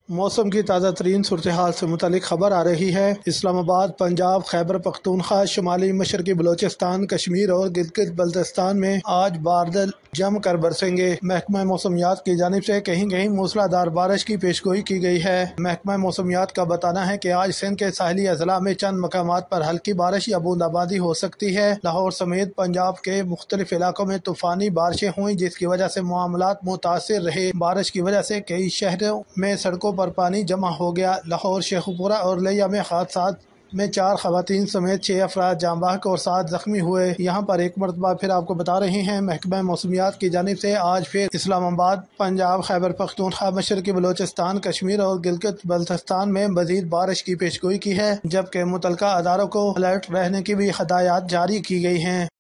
मौसम की ताज़ा तरीन सूरत हाल से मुतालिक खबर आ रही है। इस्लामाबाद, पंजाब, खैबर पख्तूनख्वा, शुमाली मशरकी बलोचिस्तान, कश्मीर और गिलगित बल्तिस्तान में आज बादल जमकर बरसेंगे। महकमा मौसमियात की जानिब से कहीं कहीं मूसलाधार बारिश की पेशगोई की गई है। महकमा मौसमियात का बताना है कि आज सिंध के साहली अजला में चंद मकामात पर हल्की बारिश या बूंदाबांदी हो सकती है। लाहौर समेत पंजाब के मुख्तलिफ इलाकों में तूफानी बारिशें हुई, जिसकी वजह से मामलात मुतासिर रहे। बारिश की वजह से कई शहरों में सड़कों पर पानी जमा हो गया। लाहौर, शेखुपुरा और लिया में हादसात में 4 खवातीन समेत 6 अफराद जाँ बहक और 7 जख्मी हुए। यहाँ पर एक मरतबा फिर आपको बता रहे हैं, महकमा मौसमियात की जानिब से आज फिर इस्लामाबाद, पंजाब, खैबर पख्तूनख्वा, मशरकी बलोचिस्तान, कश्मीर और गिलगित बल्तिस्तान में मजीद बारिश की पेशगोई की है, जबकि मुतलका अदारों को अलर्ट रहने की भी हदायत जारी की गई हैं।